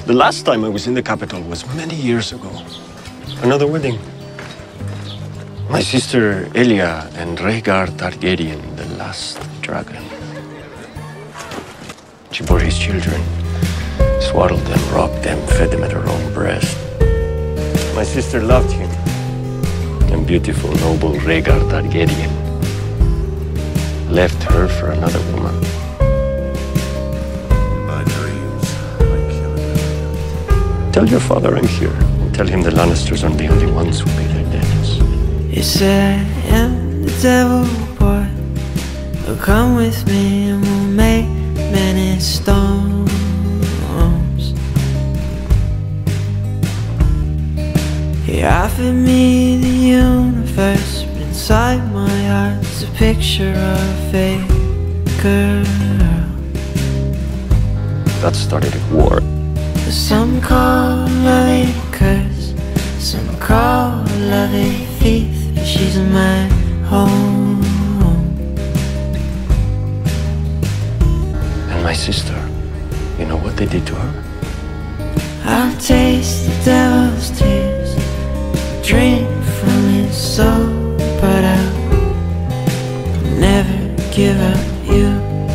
The last time I was in the capital was many years ago. Another wedding. My sister Elia and Rhaegar Targaryen, the last dragon. She bore his children, swaddled them, rocked them, fed them at her own breast. My sister loved him. And beautiful, noble Rhaegar Targaryen left her for another woman. My dreams, I kill him. Tell your father I'm here. And tell him the Lannisters aren't the only ones who pay their debts. You said I am the devil, boy. Oh, come with me and we'll make many storms. He offered me the universe, but inside my heart's a picture of a girl. That started a war. Some call love a curse, some call love a thief, but she's in my home. And my sister, you know what they did to her? I'll taste the devil's tears, drink from his soul, but I'll never give up you.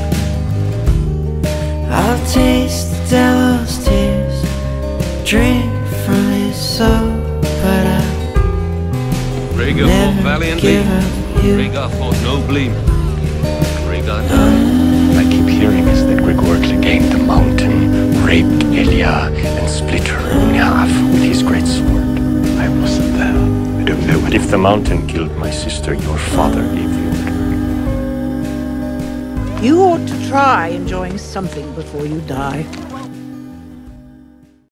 I'll taste the devil's tears, drink from his soul, but I'll Rhaegar fought never valiantly. give up you. Rhaegar fought nobly. Rhaegar died. I keep hearing is that Gregor gained the mountain, raped Elia, and split her in half with his great sword. I wasn't there. I don't know. But if the mountain killed my sister, your father gave the order. You ought to try enjoying something before you die.